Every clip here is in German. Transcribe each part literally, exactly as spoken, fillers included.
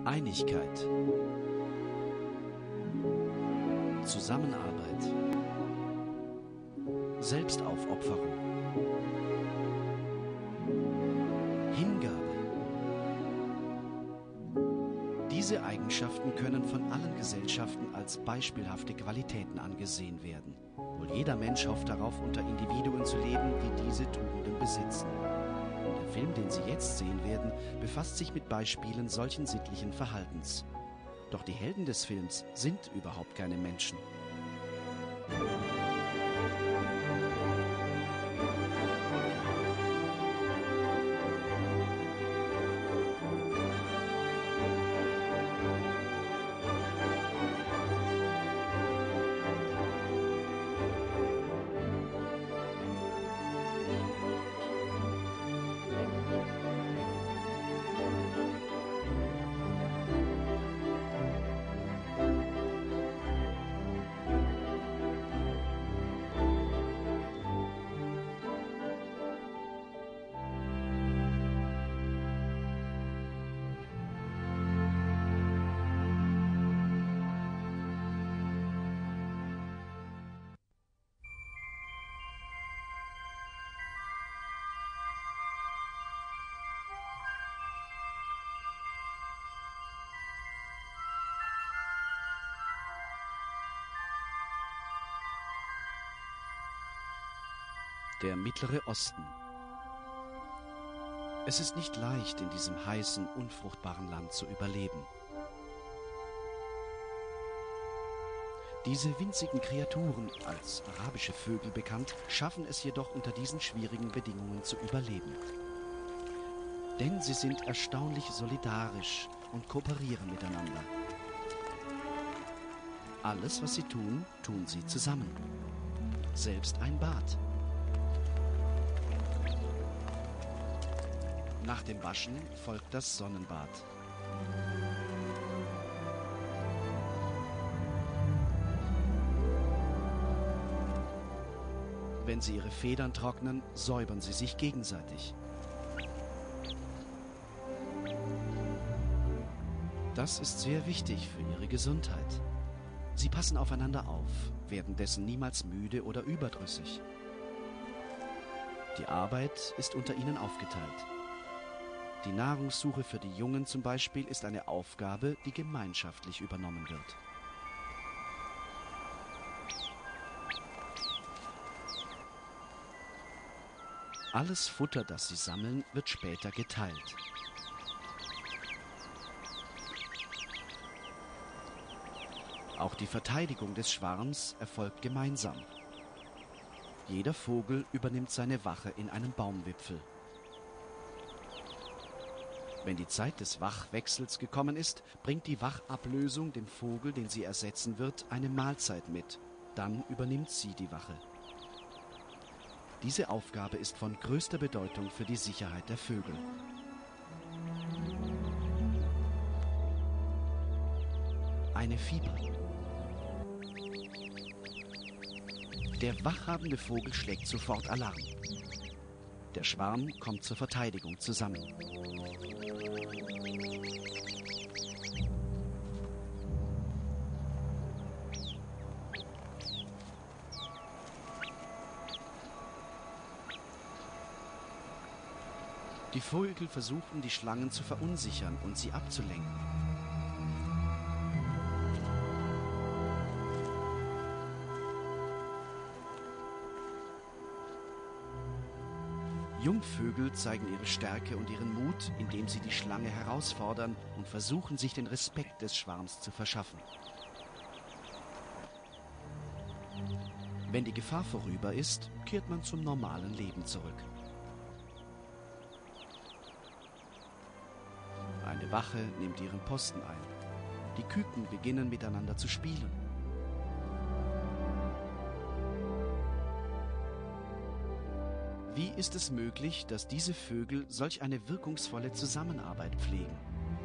Einigkeit, Zusammenarbeit, Selbstaufopferung, Hingabe. Diese Eigenschaften können von allen Gesellschaften als beispielhafte Qualitäten angesehen werden. Wohl jeder Mensch hofft darauf, unter Individuen zu leben, die diese Tugenden besitzen. Der Film, den Sie jetzt sehen werden, befasst sich mit Beispielen solchen sittlichen Verhaltens. Doch die Helden des Films sind überhaupt keine Menschen. Der Mittlere Osten. Es ist nicht leicht, in diesem heißen, unfruchtbaren Land zu überleben. Diese winzigen Kreaturen, als arabische Vögel bekannt, schaffen es jedoch unter diesen schwierigen Bedingungen zu überleben. Denn sie sind erstaunlich solidarisch und kooperieren miteinander. Alles, was sie tun, tun sie zusammen. Selbst ein Bad. Nach dem Waschen folgt das Sonnenbad. Wenn sie ihre Federn trocknen, säubern sie sich gegenseitig. Das ist sehr wichtig für ihre Gesundheit. Sie passen aufeinander auf, werden dessen niemals müde oder überdrüssig. Die Arbeit ist unter ihnen aufgeteilt. Die Nahrungssuche für die Jungen zum Beispiel ist eine Aufgabe, die gemeinschaftlich übernommen wird. Alles Futter, das sie sammeln, wird später geteilt. Auch die Verteidigung des Schwarms erfolgt gemeinsam. Jeder Vogel übernimmt seine Wache in einem Baumwipfel. Wenn die Zeit des Wachwechsels gekommen ist, bringt die Wachablösung dem Vogel, den sie ersetzen wird, eine Mahlzeit mit. Dann übernimmt sie die Wache. Diese Aufgabe ist von größter Bedeutung für die Sicherheit der Vögel. Eine Fieber. Der wachhabende Vogel schlägt sofort Alarm. Der Schwarm kommt zur Verteidigung zusammen. Die Vögel versuchen, die Schlangen zu verunsichern und sie abzulenken. Jungvögel zeigen ihre Stärke und ihren Mut, indem sie die Schlange herausfordern und versuchen, sich den Respekt des Schwarms zu verschaffen. Wenn die Gefahr vorüber ist, kehrt man zum normalen Leben zurück. Eine Wache nimmt ihren Posten ein. Die Küken beginnen miteinander zu spielen. Wie ist es möglich, dass diese Vögel solch eine wirkungsvolle Zusammenarbeit pflegen?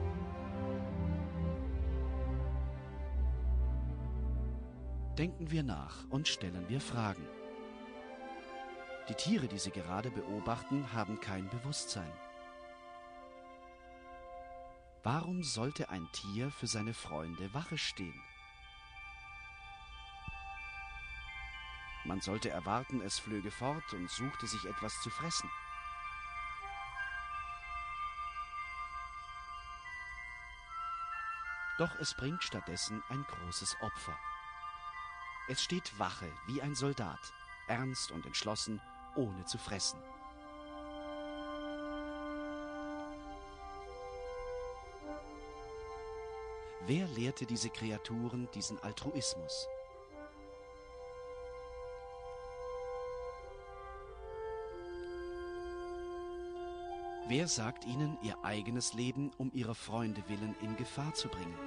Denken wir nach und stellen wir Fragen. Die Tiere, die Sie gerade beobachten, haben kein Bewusstsein. Warum sollte ein Tier für seine Freunde Wache stehen? Man sollte erwarten, es flöge fort und suchte sich etwas zu fressen. Doch es bringt stattdessen ein großes Opfer. Es steht Wache wie ein Soldat, ernst und entschlossen, ohne zu fressen. Wer lehrte diese Kreaturen diesen Altruismus? Wer sagt ihnen, ihr eigenes Leben um ihrer Freunde willen in Gefahr zu bringen?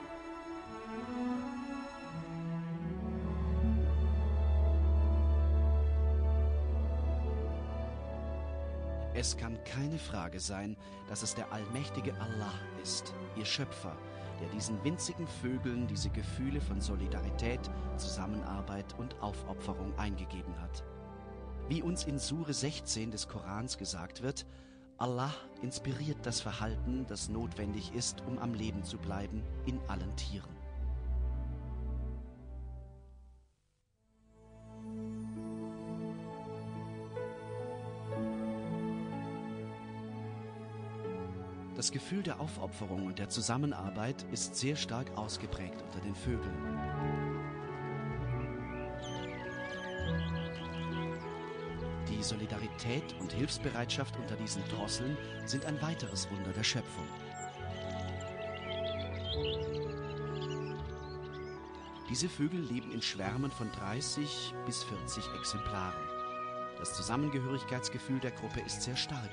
Es kann keine Frage sein, dass es der allmächtige Allah ist, ihr Schöpfer, der diesen winzigen Vögeln diese Gefühle von Solidarität, Zusammenarbeit und Aufopferung eingegeben hat. Wie uns in Sure sechzehn des Korans gesagt wird, Allah inspiriert das Verhalten, das notwendig ist, um am Leben zu bleiben, in allen Tieren. Das Gefühl der Aufopferung und der Zusammenarbeit ist sehr stark ausgeprägt unter den Vögeln. Die Solidarität und Hilfsbereitschaft unter diesen Drosseln sind ein weiteres Wunder der Schöpfung. Diese Vögel leben in Schwärmen von dreißig bis vierzig Exemplaren. Das Zusammengehörigkeitsgefühl der Gruppe ist sehr stark.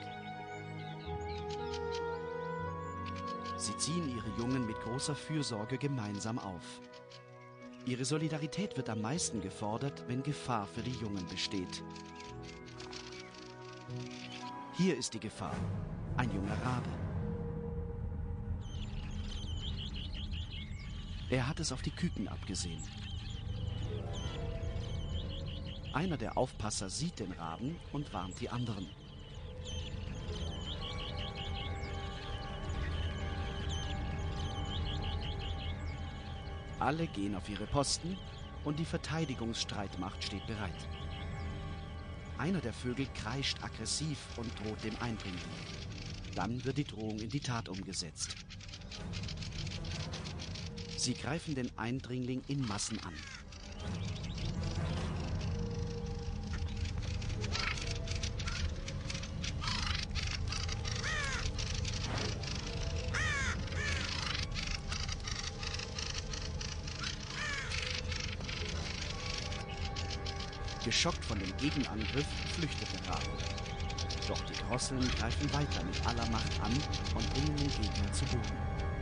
Sie ziehen ihre Jungen mit großer Fürsorge gemeinsam auf. Ihre Solidarität wird am meisten gefordert, wenn Gefahr für die Jungen besteht. Hier ist die Gefahr: ein junger Rabe. Er hat es auf die Küken abgesehen. Einer der Aufpasser sieht den Raben und warnt die anderen. Alle gehen auf ihre Posten und die Verteidigungsstreitmacht steht bereit. Einer der Vögel kreischt aggressiv und droht dem Eindringling. Dann wird die Drohung in die Tat umgesetzt. Sie greifen den Eindringling in Massen an. Geschockt von dem Gegenangriff flüchtet der Rabe. Doch die Drosseln greifen weiter mit aller Macht an und bringen den Gegner zu Boden.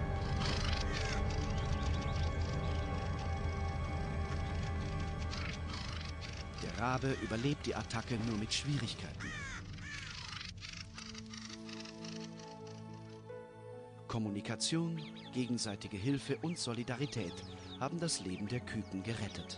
Der Rabe überlebt die Attacke nur mit Schwierigkeiten. Kommunikation, gegenseitige Hilfe und Solidarität haben das Leben der Küken gerettet.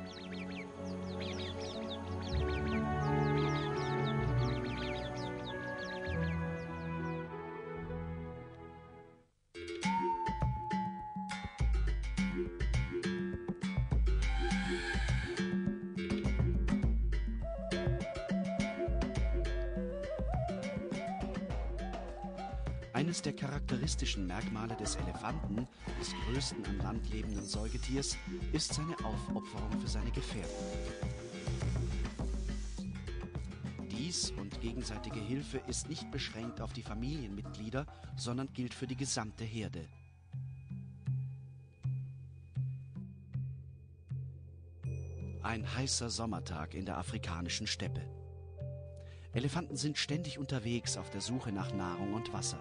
Eines der charakteristischen Merkmale des Elefanten, des größten an Land lebenden Säugetiers, ist seine Aufopferung für seine Gefährten. Dies und gegenseitige Hilfe ist nicht beschränkt auf die Familienmitglieder, sondern gilt für die gesamte Herde. Ein heißer Sommertag in der afrikanischen Steppe. Elefanten sind ständig unterwegs auf der Suche nach Nahrung und Wasser.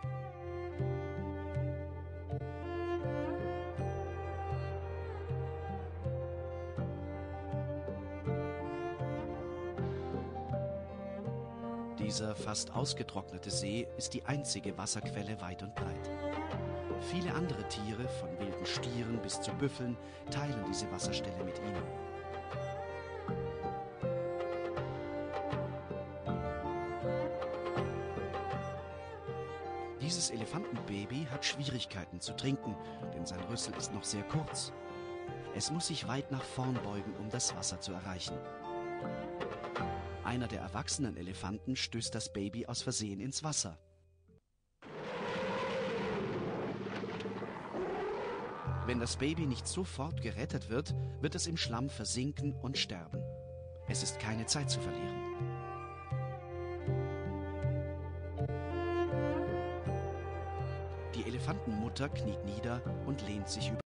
Dieser fast ausgetrocknete See ist die einzige Wasserquelle weit und breit. Viele andere Tiere, von wilden Stieren bis zu Büffeln, teilen diese Wasserstelle mit ihnen. Dieses Dieses Elefantenbaby hat Schwierigkeiten zu trinken, denn sein Rüssel ist noch sehr kurz. Es muss sich weit nach vorn beugen, um das Wasser zu erreichen. Einer der erwachsenen Elefanten stößt das Baby aus Versehen ins Wasser. Wenn das Baby nicht sofort gerettet wird, wird es im Schlamm versinken und sterben. Es ist keine Zeit zu verlieren. Die Elefantenmutter kniet nieder und lehnt sich über